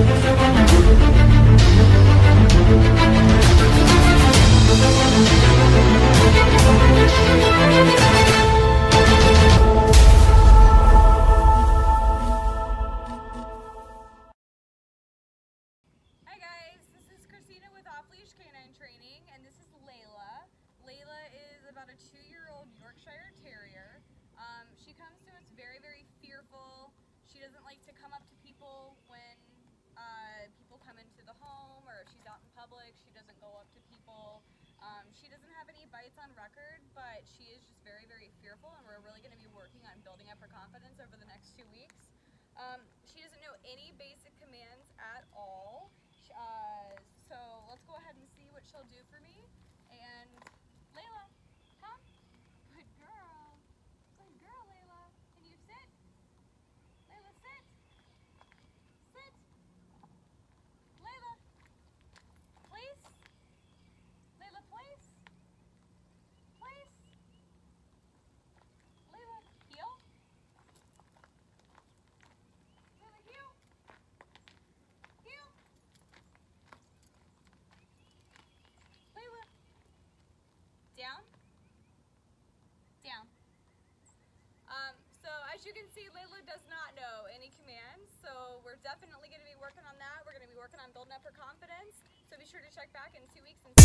Training, and this is Leyla. Leyla is about a 2-year-old Yorkshire Terrier. She comes to us very, very fearful. She doesn't like to come up to people when people come into the home, or if she's out in public, she doesn't go up to people. She doesn't have any bites on record, but she is just very, very fearful, and we're really going to be working on building up her confidence over the next 2 weeks. She doesn't know any basic commands at all. So let's go ahead and see what she'll do for me. And Leyla, come. Good girl. Good girl, Leyla. Can you sit? Leyla, sit. Sit. Leyla. Place. Leyla, place. Place. Leyla, heel. Leyla, heel. Heel. Leyla. Down. Down. So as you can see, Leyla does not know any commands, so we're definitely going to be working on that. We're going to be working on building up her confidence, so be sure to check back in 2 weeks and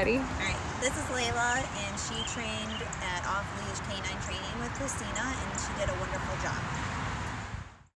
ready. All right, this is Leyla, and she trained at off-leash canine training with Christina, and she did a wonderful job.